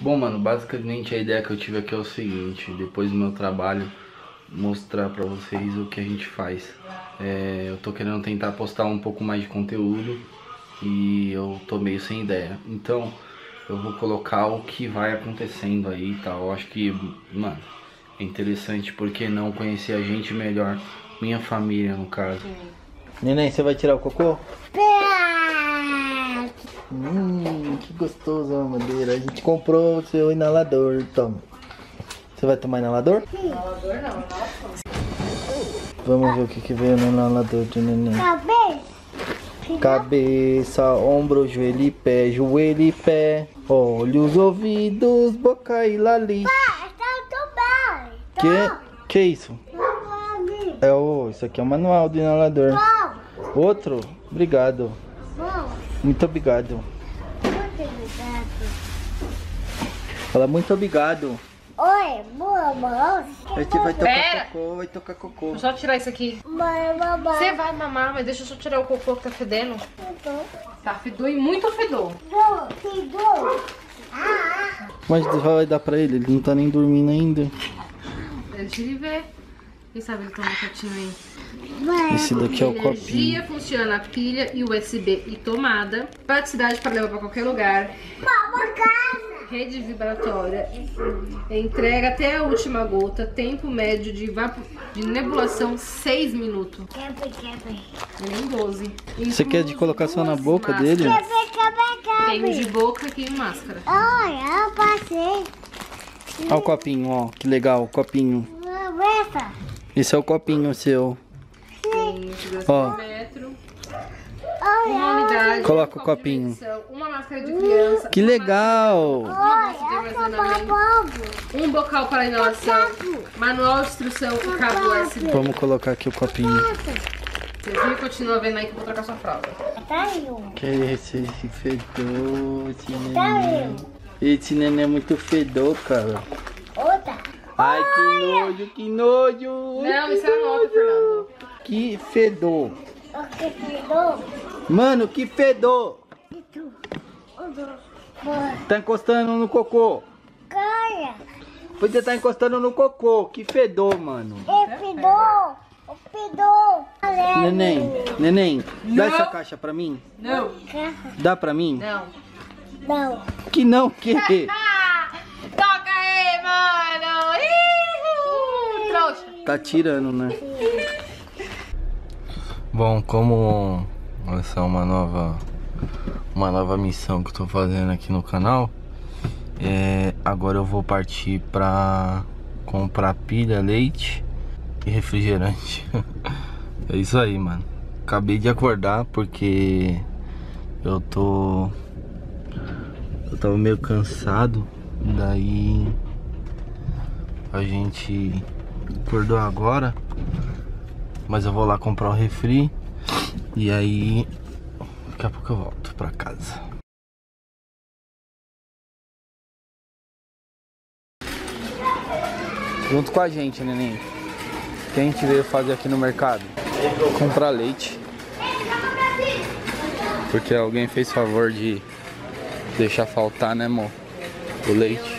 Bom, mano, basicamente a ideia que eu tive aqui é o seguinte: depois do meu trabalho, mostrar pra vocês o que a gente faz. Eu tô querendo tentar postar um pouco mais de conteúdo e eu tô meio sem ideia. Então, eu vou colocar o que vai acontecendo aí e tal. Eu acho que, mano, é interessante porque não conhecer a gente melhor, minha família no caso. Neném, você vai tirar o cocô? Que gostoso a madeira. A gente comprou o seu inalador, toma. Você vai tomar inalador? Sim. Inalador não, inalação. Vamos ver o que veio no inalador de neném. Cabeça, ombro, joelho e pé, joelho e pé. Olhos, ouvidos, boca e lali. Que isso? Isso aqui é o manual do inalador. Outro? Obrigado. Muito obrigado. Fala muito obrigado. Oi, boa. A gente vai tocar cocô, vai tocar cocô. Deixa eu só tirar isso aqui. Você vai mamar, mas deixa eu só tirar o cocô que tá fedendo. Tá fedor e muito fedor. Mas vai dar pra ele não tá nem dormindo ainda. Deixa ele ver. Quem sabe ele toma quietinho aí. Esse daqui é o copinho. Energia funciona a pilha e USB e tomada. Praticidade para levar para qualquer lugar. Rede vibratória. Entrega até a última gota. Tempo médio de nebulação 6 minutos. Nem 12. Você quer de colocar só na boca dele? Tem um de boca aqui e máscara. Olha, eu passei. Olha o copinho, ó. Que legal, o copinho. Esse é o copinho seu. Tem Ó. metro. Uma unidade. Coloca o copinho. Uma máscara de criança. Que legal! Uma bolsa de armazenamento. Um bocal para inalação. Manual de instrução e cabo USB. Vamos colocar aqui o copinho. Você viu? Continua vendo aí que eu vou trocar sua fralda. Que esse fedor, esse neném. Esse neném é muito fedor, cara. Ai, que nojo. Não, isso é a nota, Fernando. Que fedor. Mano, que fedor. Tá encostando no cocô. Você tá encostando no cocô. Que fedor, mano. Neném, dá essa caixa pra mim. Não. Dá pra mim? Não. Que não, que? Toca aí, mano. Trouxa. Tá tirando, né? Bom, como essa é uma nova missão que eu tô fazendo aqui no canal, agora eu vou partir pra comprar pilha, leite e refrigerante. É isso aí, mano. Acabei de acordar porque eu tava meio cansado, daí a gente acordou agora. Mas eu vou lá comprar o refri e aí daqui a pouco eu volto pra casa. Junto com a gente, neném. O que a gente veio fazer aqui no mercado? Comprar leite. Porque alguém fez favor de deixar faltar, né, amor? O leite.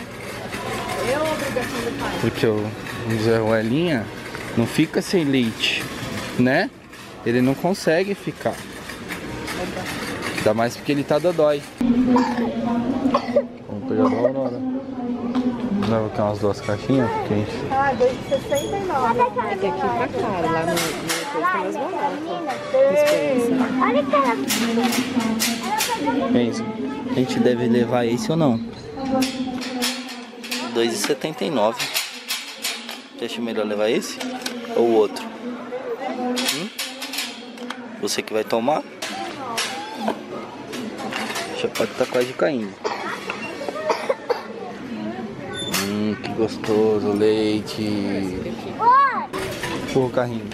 Porque o Zé Ruelinha não fica sem leite, né? Ele não consegue ficar. Ainda mais porque ele tá dodói. Vamos pegar da Aurora. Leva aqui umas 2 caixinhas, porque a gente... Ah, 2,69. É que aqui tá caro, lá no coisa tá mais barato. Pensa, a gente deve levar esse ou não? 2,79. Você acha melhor levar esse ou o outro? Você que vai tomar? Já pode estar quase caindo. Que gostoso, leite. Empurra o carrinho.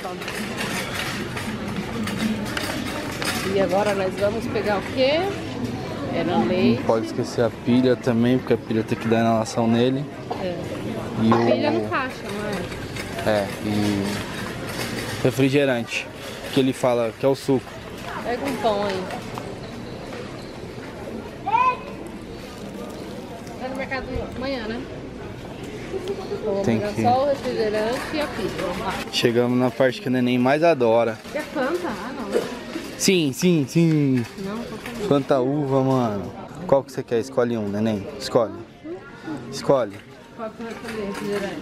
E agora nós vamos pegar o quê? Era leite. Não pode esquecer a pilha também, porque a pilha tem que dar inalação nele. E a pilha no caixa, não é? E refrigerante, que ele fala que é o suco. Pega um pão aí. mercado amanhã, né? Tem Vou que- só o refrigerante e a pizza. Vamos lá. Chegamos na parte que o neném mais adora. Quer Fanta? Ah, não. Sim, sim, sim. Não, tô comendo. Fanta uva, mano. Qual que você quer? Escolhe um, neném. Escolhe. Escolhe. Qual que vai comer refrigerante?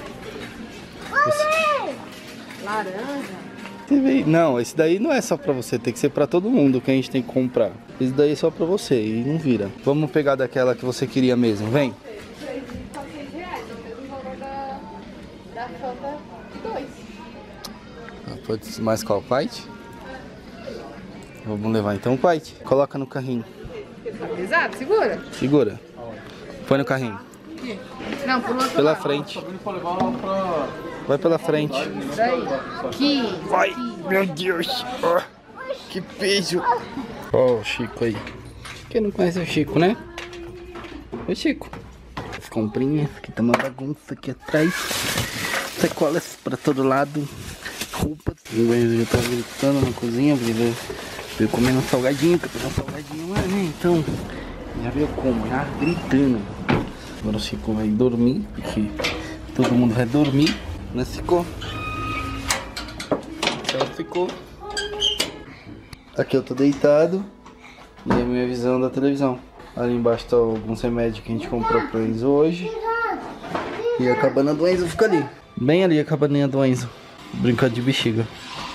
Laranja? Não, esse daí não é só pra você, tem que ser pra todo mundo que a gente tem que comprar. Esse daí é só pra você e não vira. Vamos pegar daquela que você queria mesmo, vem. Tá R$6, é o mesmo valor da Fanta de 2. Pode ser mais qual? White? Vamos levar então o White. Coloca no carrinho. Tá pesado? Segura. Segura. Põe no carrinho. Aqui. Não, por outro Pela lado. frente. Vai pela frente. Daí. Aqui. Vai! Meu Deus! Oh, que peso! Ó, o Chico aí. Quem não conhece o Chico, né? O Chico. As comprinhas, aqui tá uma bagunça aqui atrás. Sacolas pra todo lado. Roupas. O banheiro já tá gritando na cozinha, veio comendo um salgadinho, pra pegar um salgadinho lá, né? Então, já veio como? Já gritando. Agora o Chico vai dormir, porque todo mundo vai dormir, né, Chico? Ela ficou. Aqui eu tô deitado. E a minha visão da televisão. Ali embaixo tá alguns remédios que a gente comprou pra eles hoje. E a cabana do Enzo fica ali. Bem ali a cabaninha do Enzo. Brincando de bexiga.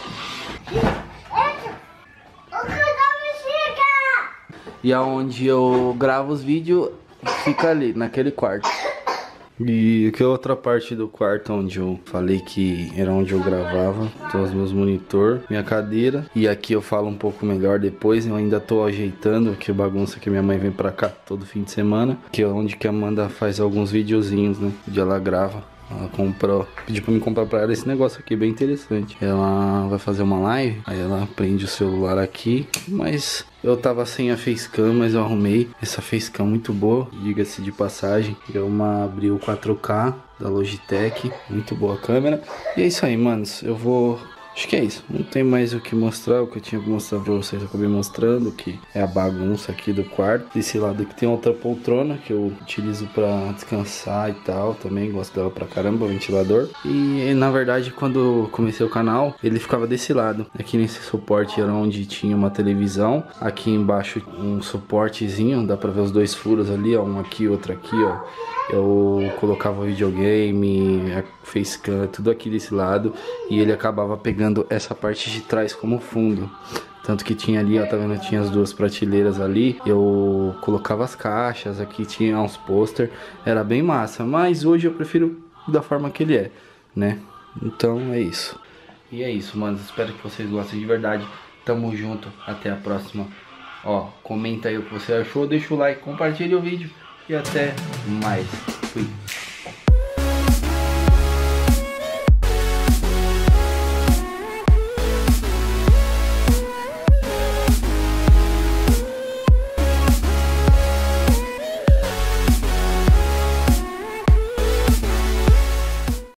E aonde eu gravo os vídeos fica ali, naquele quarto. E aqui é outra parte do quarto onde eu falei que era onde eu gravava. Então os meus monitor, minha cadeira. E aqui eu falo um pouco melhor depois. Eu ainda tô ajeitando aqui a bagunça que minha mãe vem pra cá todo fim de semana. Que é onde que a Amanda faz alguns videozinhos, né? Onde ela grava. Ela comprou, pediu pra me comprar pra ela esse negócio aqui, bem interessante. Ela vai fazer uma live, aí ela prende o celular aqui, mas eu tava sem a facecam, mas eu arrumei essa facecam muito boa, diga-se de passagem. É uma Abril 4K da Logitech, muito boa a câmera. E é isso aí, manos, eu vou... Acho que é isso, não tem mais o que mostrar, o que eu tinha que mostrar pra vocês eu acabei mostrando, que é a bagunça aqui do quarto. Desse lado aqui tem outra poltrona que eu utilizo pra descansar e tal, também gosto dela pra caramba, o ventilador. E na verdade quando eu comecei o canal, ele ficava desse lado, aqui nesse suporte era onde tinha uma televisão, aqui embaixo um suportezinho, dá pra ver os dois furos ali, ó, um aqui, outro aqui, ó. Eu colocava videogame, a facecam, tudo aqui desse lado. E ele acabava pegando essa parte de trás como fundo. Tanto que tinha ali, ó, tá vendo? Tinha as duas prateleiras ali. Eu colocava as caixas, aqui tinha uns pôster. Era bem massa, mas hoje eu prefiro da forma que ele é, né? Então é isso. E é isso, mano. Espero que vocês gostem de verdade. Tamo junto, até a próxima. Ó, comenta aí o que você achou, deixa o like, compartilha o vídeo. E até mais. Fui.